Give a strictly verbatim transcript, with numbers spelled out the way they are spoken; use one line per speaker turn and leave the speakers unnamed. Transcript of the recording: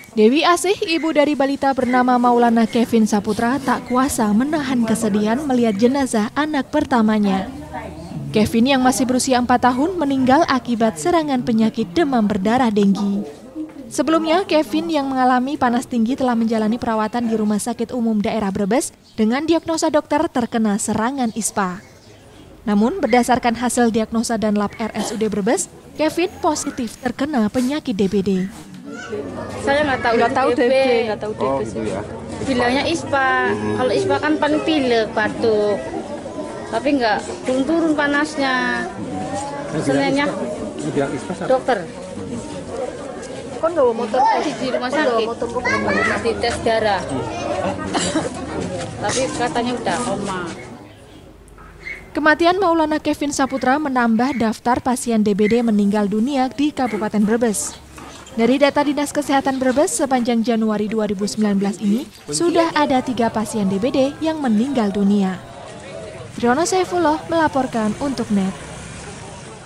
Dewi Asih, ibu dari balita bernama Maulana Kevin Saputra, tak kuasa menahan kesedihan melihat jenazah anak pertamanya. Kevin yang masih berusia empat tahun meninggal akibat serangan penyakit demam berdarah denggi. Sebelumnya, Kevin yang mengalami panas tinggi telah menjalani perawatan di Rumah Sakit Umum Daerah Brebes dengan diagnosa dokter terkena serangan ispa. Namun, berdasarkan hasil diagnosa dan lab R S U D Brebes, Kevin positif terkena penyakit D B D.
Saya nggak tahu,
nggak tahu D B, nggak tahu D B.
Oh, gitu ya.
Bilangnya ispa. Hmm. Kalau ispa kan paling pilek, batuk. Tapi nggak turun-turun panasnya. Sebenarnya dokter.
Kon bawa motor
di, di rumah sakit, di tes darah. Tapi katanya udah koma.
Kematian Maulana Kevin Saputra menambah daftar pasien D B D meninggal dunia di Kabupaten Brebes. Dari data Dinas Kesehatan Brebes, sepanjang Januari dua ribu sembilan belas ini, sudah ada tiga pasien D B D yang meninggal dunia. Triyono Saifullah melaporkan untuk N E T.